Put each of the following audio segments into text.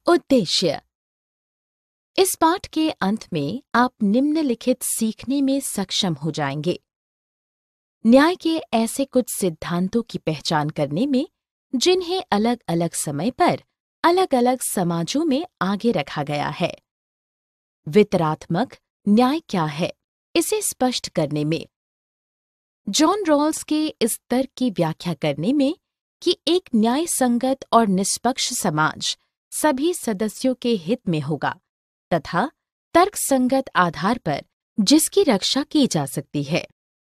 उद्देश्य। इस पाठ के अंत में आप निम्नलिखित सीखने में सक्षम हो जाएंगे। न्याय के ऐसे कुछ सिद्धांतों की पहचान करने में जिन्हें अलग अलग समय पर अलग अलग समाजों में आगे रखा गया है। वितरात्मक न्याय क्या है, इसे स्पष्ट करने में। जॉन रॉल्स के इस तर्क की व्याख्या करने में कि एक न्याय संगत और निष्पक्ष समाज सभी सदस्यों के हित में होगा तथा तर्क संगत आधार पर जिसकी रक्षा की जा सकती है।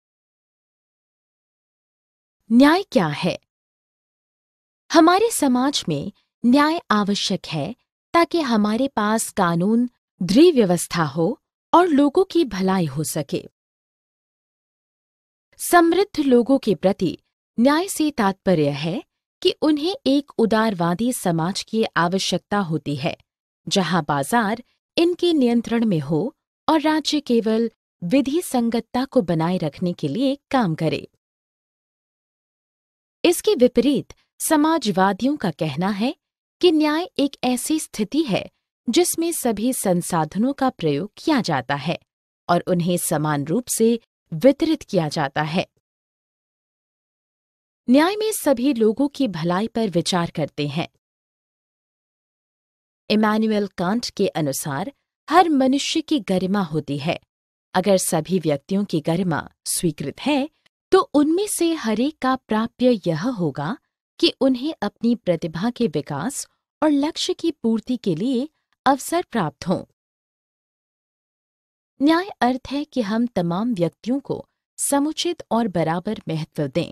न्याय क्या है? हमारे समाज में न्याय आवश्यक है ताकि हमारे पास कानून दृढ़ व्यवस्था हो और लोगों की भलाई हो सके। समृद्ध लोगों के प्रति न्याय से तात्पर्य है कि उन्हें एक उदारवादी समाज की आवश्यकता होती है जहां बाजार इनके नियंत्रण में हो और राज्य केवल विधि संगतता को बनाए रखने के लिए काम करे। इसके विपरीत समाजवादियों का कहना है कि न्याय एक ऐसी स्थिति है जिसमें सभी संसाधनों का प्रयोग किया जाता है और उन्हें समान रूप से वितरित किया जाता है। न्याय में सभी लोगों की भलाई पर विचार करते हैं। इमैनुअल कांट के अनुसार हर मनुष्य की गरिमा होती है। अगर सभी व्यक्तियों की गरिमा स्वीकृत है तो उनमें से हरेक का प्राप्य यह होगा कि उन्हें अपनी प्रतिभा के विकास और लक्ष्य की पूर्ति के लिए अवसर प्राप्त हों। न्याय अर्थ है कि हम तमाम व्यक्तियों को समुचित और बराबर महत्व दें।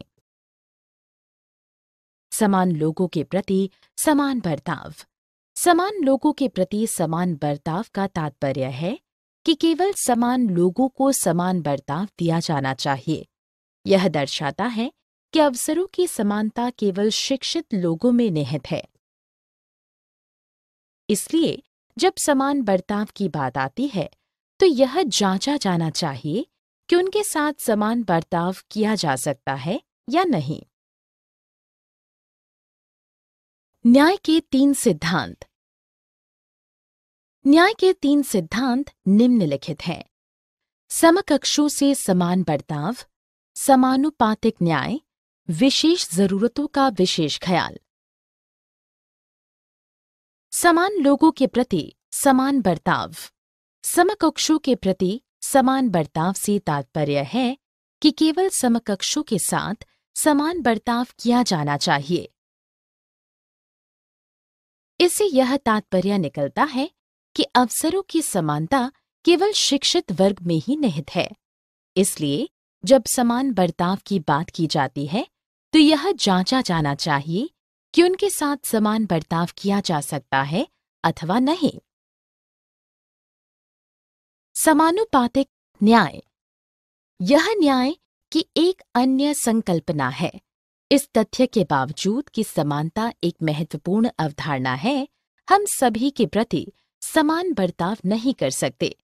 समान लोगों के प्रति समान बर्ताव। समान लोगों के प्रति समान बर्ताव का तात्पर्य है कि केवल समान लोगों को समान बर्ताव दिया जाना चाहिए। यह दर्शाता है कि अवसरों की समानता केवल शिक्षित लोगों में निहित है। इसलिए जब समान बर्ताव की बात आती है तो यह जांचा जाना चाहिए कि उनके साथ समान बर्ताव किया जा सकता है या नहीं। न्याय के 3 सिद्धांत। न्याय के 3 सिद्धांत निम्नलिखित हैं। समकक्षों से समान बर्ताव, समानुपातिक न्याय, विशेष जरूरतों का विशेष ख्याल। समान लोगों के प्रति समान बर्ताव। समकक्षों के प्रति समान बर्ताव से तात्पर्य है कि केवल समकक्षों के साथ समान बर्ताव किया जाना चाहिए। इससे यह तात्पर्य निकलता है कि अवसरों की समानता केवल शिक्षित वर्ग में ही निहित है। इसलिए जब समान बर्ताव की बात की जाती है तो यह जांचा जाना चाहिए कि उनके साथ समान बर्ताव किया जा सकता है अथवा नहीं। समानुपातिक न्याय। यह न्याय की एक अन्य संकल्पना है। इस तथ्य के बावजूद कि समानता एक महत्वपूर्ण अवधारणा है, हम सभी के प्रति समान बर्ताव नहीं कर सकते।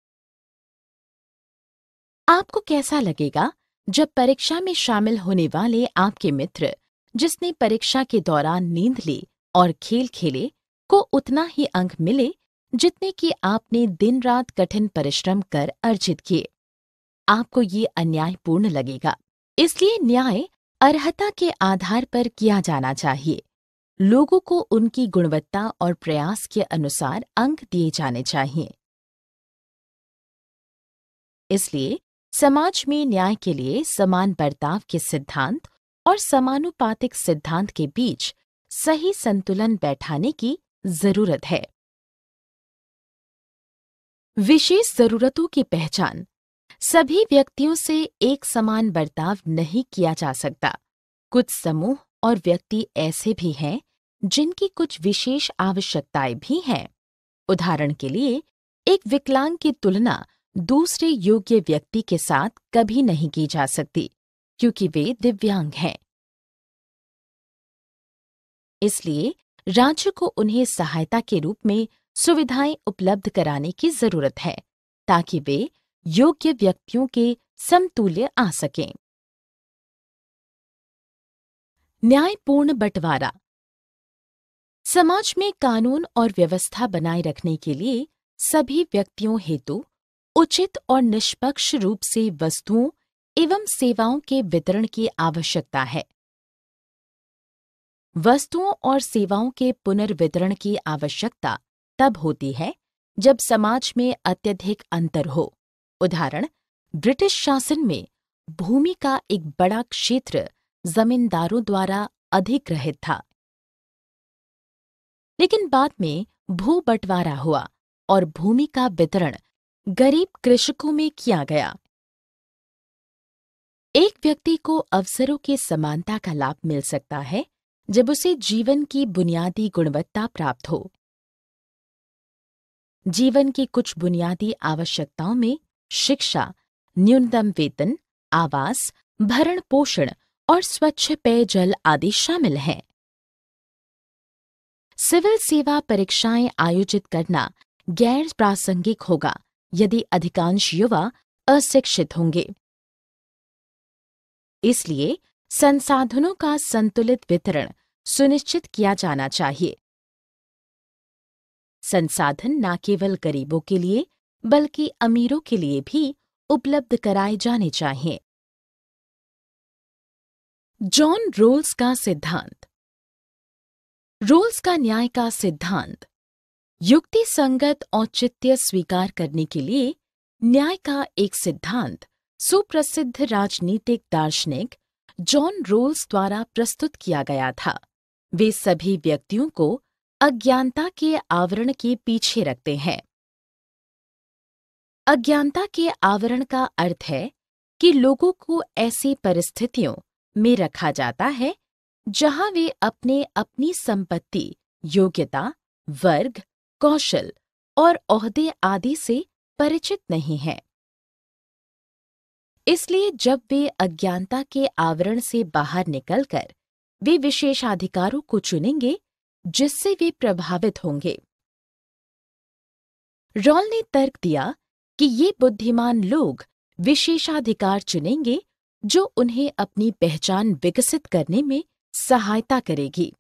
आपको कैसा लगेगा जब परीक्षा में शामिल होने वाले आपके मित्र, जिसने परीक्षा के दौरान नींद ली और खेल खेले, को उतना ही अंक मिले जितने कि आपने दिन रात कठिन परिश्रम कर अर्जित किए? आपको ये अन्यायपूर्ण लगेगा। इसलिए न्याय अर्हता के आधार पर किया जाना चाहिए। लोगों को उनकी गुणवत्ता और प्रयास के अनुसार अंक दिए जाने चाहिए। इसलिए समाज में न्याय के लिए समान बर्ताव के सिद्धांत और समानुपातिक सिद्धांत के बीच सही संतुलन बैठाने की जरूरत है। विशेष जरूरतों की पहचान। सभी व्यक्तियों से एक समान बर्ताव नहीं किया जा सकता। कुछ समूह और व्यक्ति ऐसे भी हैं जिनकी कुछ विशेष आवश्यकताएं भी हैं। उदाहरण के लिए, एक विकलांग की तुलना दूसरे योग्य व्यक्ति के साथ कभी नहीं की जा सकती क्योंकि वे दिव्यांग हैं। इसलिए राज्य को उन्हें सहायता के रूप में सुविधाएं उपलब्ध कराने की जरूरत है ताकि वे योग्य व्यक्तियों के समतुल्य आ सकें। न्यायपूर्ण बंटवारा। समाज में कानून और व्यवस्था बनाए रखने के लिए सभी व्यक्तियों हेतु उचित और निष्पक्ष रूप से वस्तुओं एवं सेवाओं के वितरण की आवश्यकता है। वस्तुओं और सेवाओं के पुनर्वितरण की आवश्यकता तब होती है जब समाज में अत्यधिक अंतर हो। उदाहरण, ब्रिटिश शासन में भूमि का एक बड़ा क्षेत्र जमींदारों द्वारा अधिग्रहित था, लेकिन बाद में भू बंटवारा हुआ और भूमि का वितरण गरीब कृषकों में किया गया। एक व्यक्ति को अवसरों की समानता का लाभ मिल सकता है जब उसे जीवन की बुनियादी गुणवत्ता प्राप्त हो। जीवन की कुछ बुनियादी आवश्यकताओं में शिक्षा, न्यूनतम वेतन, आवास, भरण पोषण और स्वच्छ पेयजल आदि शामिल हैं। सिविल सेवा परीक्षाएं आयोजित करना गैर प्रासंगिक होगा यदि अधिकांश युवा अशिक्षित होंगे। इसलिए संसाधनों का संतुलित वितरण सुनिश्चित किया जाना चाहिए। संसाधन न केवल गरीबों के लिए बल्कि अमीरों के लिए भी उपलब्ध कराए जाने चाहिए। जॉन रोल्स का सिद्धांत। रोल्स का न्याय का सिद्धांत युक्ति संगत औचित्य स्वीकार करने के लिए न्याय का एक सिद्धांत सुप्रसिद्ध राजनीतिक दार्शनिक जॉन रोल्स द्वारा प्रस्तुत किया गया था। वे सभी व्यक्तियों को अज्ञानता के आवरण के पीछे रखते हैं। अज्ञानता के आवरण का अर्थ है कि लोगों को ऐसी परिस्थितियों में रखा जाता है जहां वे अपनी संपत्ति, योग्यता, वर्ग, कौशल और ओहदे आदि से परिचित नहीं हैं। इसलिए जब वे अज्ञानता के आवरण से बाहर निकलकर वे विशेषाधिकारों को चुनेंगे जिससे वे प्रभावित होंगे। रॉल ने तर्क दिया कि ये बुद्धिमान लोग विशेषाधिकार चुनेंगे जो उन्हें अपनी पहचान विकसित करने में सहायता करेगी।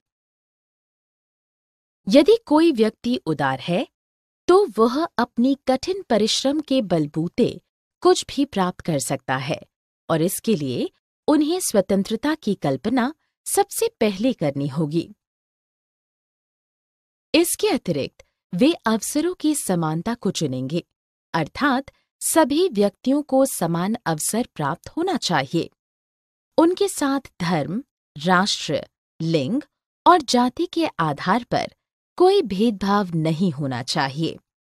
यदि कोई व्यक्ति उदार है तो वह अपनी कठिन परिश्रम के बलबूते कुछ भी प्राप्त कर सकता है और इसके लिए उन्हें स्वतंत्रता की कल्पना सबसे पहले करनी होगी। इसके अतिरिक्त वे अवसरों की समानता को चुनेंगे, अर्थात सभी व्यक्तियों को समान अवसर प्राप्त होना चाहिए। उनके साथ धर्म, राष्ट्र, लिंग और जाति के आधार पर कोई भेदभाव नहीं होना चाहिए।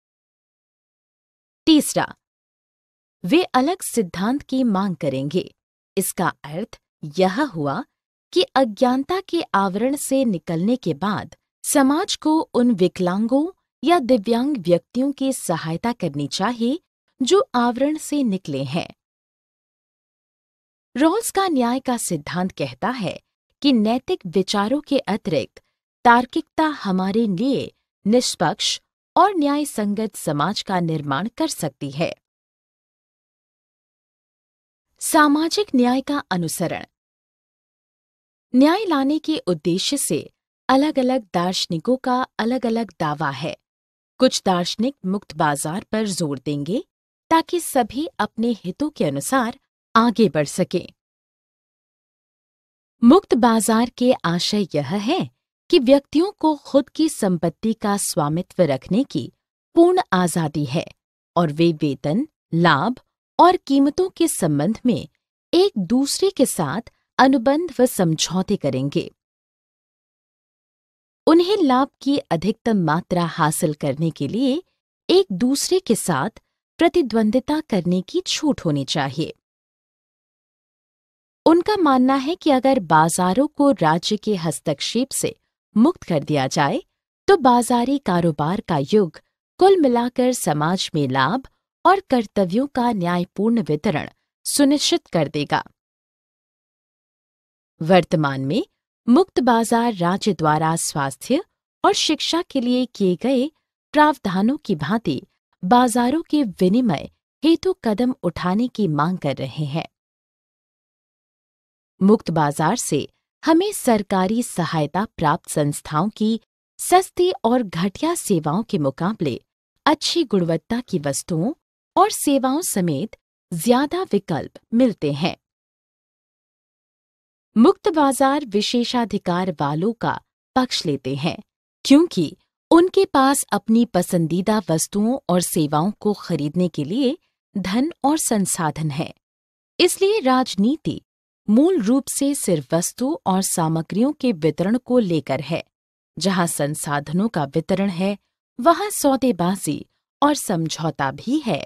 तीसरा, वे अलग सिद्धांत की मांग करेंगे। इसका अर्थ यह हुआ कि अज्ञानता के आवरण से निकलने के बाद समाज को उन विकलांगों या दिव्यांग व्यक्तियों की सहायता करनी चाहिए जो आवरण से निकले हैं। रॉल्स का न्याय का सिद्धांत कहता है कि नैतिक विचारों के अतिरिक्त तार्किकता हमारे लिए निष्पक्ष और न्याय संगत समाज का निर्माण कर सकती है। सामाजिक न्याय का अनुसरण। न्याय लाने के उद्देश्य से अलग अलग दार्शनिकों का अलग अलग दावा है। कुछ दार्शनिक मुक्त बाजार पर जोर देंगे ताकि सभी अपने हितों के अनुसार आगे बढ़ सकें। मुक्त बाजार के आशय यह है कि व्यक्तियों को खुद की संपत्ति का स्वामित्व रखने की पूर्ण आजादी है और वे वेतन, लाभ और कीमतों के संबंध में एक दूसरे के साथ अनुबंध व समझौते करेंगे। उन्हें लाभ की अधिकतम मात्रा हासिल करने के लिए एक दूसरे के साथ प्रतिद्वंदिता करने की छूट होनी चाहिए। उनका मानना है कि अगर बाजारों को राज्य के हस्तक्षेप से मुक्त कर दिया जाए तो बाजारी कारोबार का युग कुल मिलाकर समाज में लाभ और कर्तव्यों का न्यायपूर्ण वितरण सुनिश्चित कर देगा। वर्तमान में मुक्त बाजार राज्य द्वारा स्वास्थ्य और शिक्षा के लिए किए गए प्रावधानों की भांति बाजारों के विनिमय हेतु कदम उठाने की मांग कर रहे हैं। मुक्त बाजार से हमें सरकारी सहायता प्राप्त संस्थाओं की सस्ती और घटिया सेवाओं के मुकाबले अच्छी गुणवत्ता की वस्तुओं और सेवाओं समेत ज्यादा विकल्प मिलते हैं। मुक्त बाजार विशेषाधिकार वालों का पक्ष लेते हैं क्योंकि उनके पास अपनी पसंदीदा वस्तुओं और सेवाओं को खरीदने के लिए धन और संसाधन है। इसलिए राजनीति मूल रूप से सिर्फ वस्तु और सामग्रियों के वितरण को लेकर है। जहां संसाधनों का वितरण है, वहां सौदेबाजी और समझौता भी है।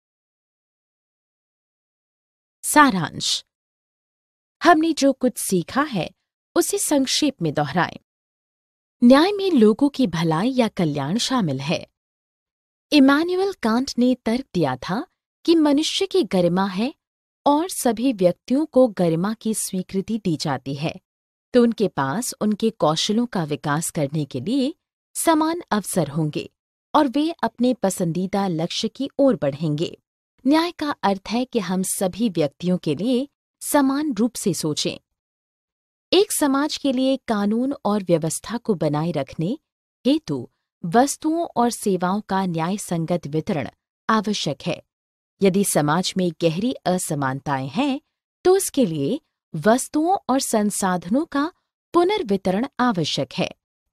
सारांश। हमने जो कुछ सीखा है उसे संक्षेप में दोहराएं। न्याय में लोगों की भलाई या कल्याण शामिल है। इमैनुअल कांट ने तर्क दिया था कि मनुष्य की गरिमा है और सभी व्यक्तियों को गरिमा की स्वीकृति दी जाती है, तो उनके पास उनके कौशलों का विकास करने के लिए समान अवसर होंगे और वे अपने पसंदीदा लक्ष्य की ओर बढ़ेंगे। न्याय का अर्थ है कि हम सभी व्यक्तियों के लिए समान रूप से सोचें। एक समाज के लिए कानून और व्यवस्था को बनाए रखने हेतु वस्तुओं और सेवाओं का न्याय संगत वितरण आवश्यक है। यदि समाज में गहरी असमानताएं हैं, तो उसके लिए वस्तुओं और संसाधनों का पुनर्वितरण आवश्यक है।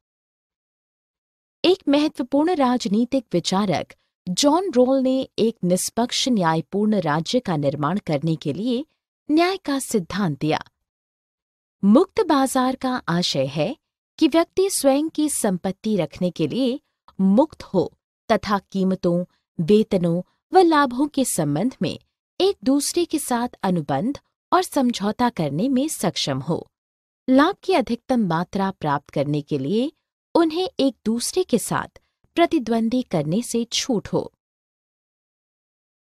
एक महत्वपूर्ण राजनीतिक विचारक जॉन रोल ने एक निष्पक्ष न्यायपूर्ण राज्य का निर्माण करने के लिए न्याय का सिद्धांत दिया। मुक्त बाजार का आशय है कि व्यक्ति स्वयं की संपत्ति रखने के लिए मुक्त हो तथा कीमतों, वेतनों व लाभों के संबंध में एक दूसरे के साथ अनुबंध और समझौता करने में सक्षम हो। लाभ की अधिकतम मात्रा प्राप्त करने के लिए उन्हें एक दूसरे के साथ प्रतिद्वंदी करने से छूट हो।